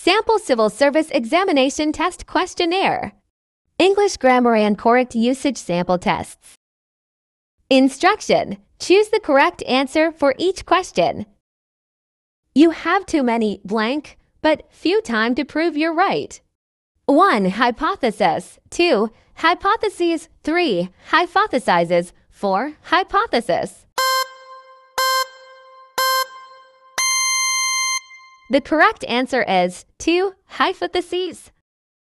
Sample Civil Service Examination Test Questionnaire. English Grammar and Correct Usage Sample Tests. Instruction: choose the correct answer for each question. You have too many blank, but few time to prove you're right. 1. Hypothesis. 2. Hypotheses. 3. Hypothesizes. 4. Hypothesis. The correct answer is 2. Hypotheses.